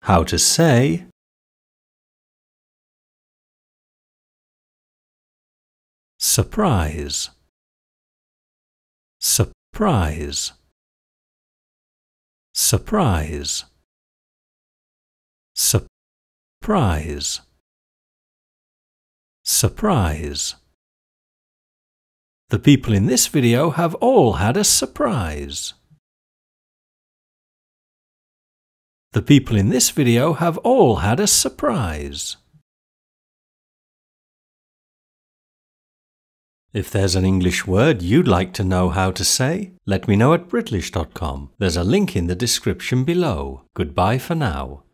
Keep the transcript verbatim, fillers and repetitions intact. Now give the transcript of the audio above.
How to say surprise, surprise, surprise, surprise, surprise. The people in this video have all had a surprise. The people in this video have all had a surprise. If there's an English word you'd like to know how to say, let me know at Britlish dot com. There's a link in the description below. Goodbye for now.